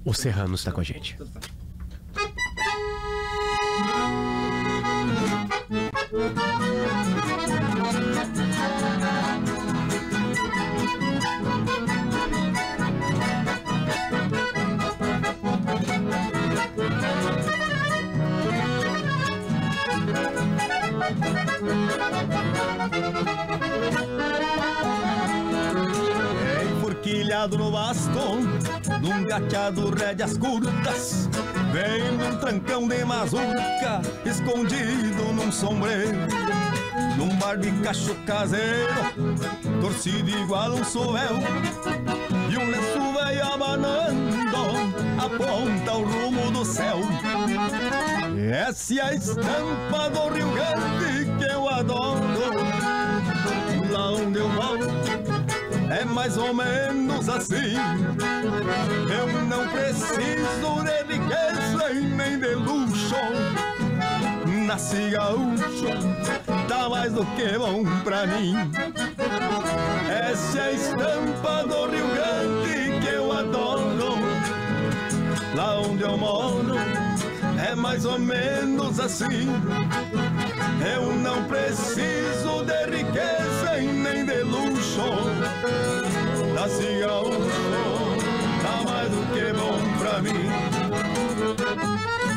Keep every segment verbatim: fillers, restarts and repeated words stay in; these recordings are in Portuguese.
O Serrano está com a gente. Enforquilhado no bastão, num gateado rédeas curtas, vem num trancão de mazurca, escondido num sombreiro, num bar de cacho caseiro, torcido igual um sovel, e um lenço velho abanando, aponta o rumo do céu. Essa é a estampa do Rio Grande que eu adoro. Lá onde eu moro é mais ou menos assim. Eu não preciso de riqueza e nem de luxo. Nasci gaúcho, tá mais do que bom pra mim. Essa é a estampa do Rio Grande que eu adoro. Lá onde eu moro é mais ou menos assim. Eu não preciso de riqueza e nem de luxo. Nasci gaúcho, tá mais do que bom pra mim.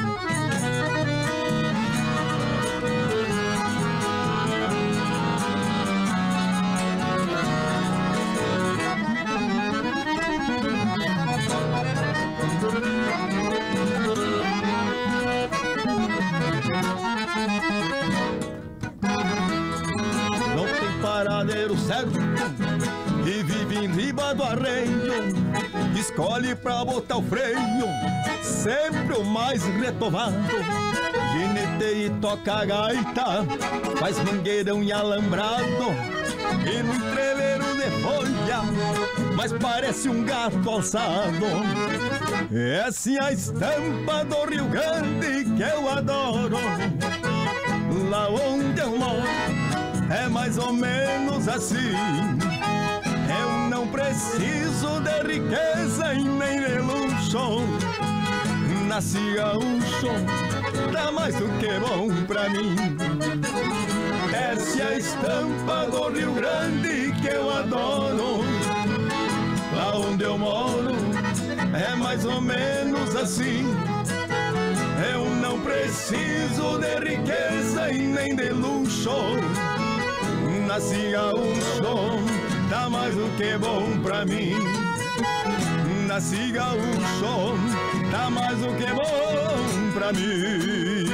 Não tem paradeiro certo e vive em riba do arreio. Escolhe pra botar o freio, sempre o mais retomado. Gineteia e toca a gaita, faz mangueirão e alambrado. E no entreveiro de folha, mas parece um gato alçado. Essa é a estampa do Rio Grande que eu adoro. Lá onde eu moro é mais ou menos assim. Eu não preciso de riqueza e nem de luxo. Nasci gaúcho, tá mais do que bom pra mim. Essa é a estampa do Rio Grande que eu adoro. Lá onde eu moro é mais ou menos assim. Eu não preciso de riqueza e nem de luxo. Nasci gaúcho, tá mais do que bom pra mim. Nasci gaúcho, tá mais do que bom pra mim.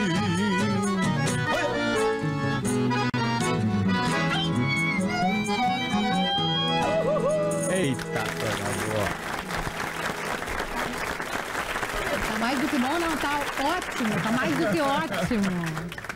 Eita, coisa boa. Tá mais do que bom, não, tá ótimo, tá mais do que ótimo.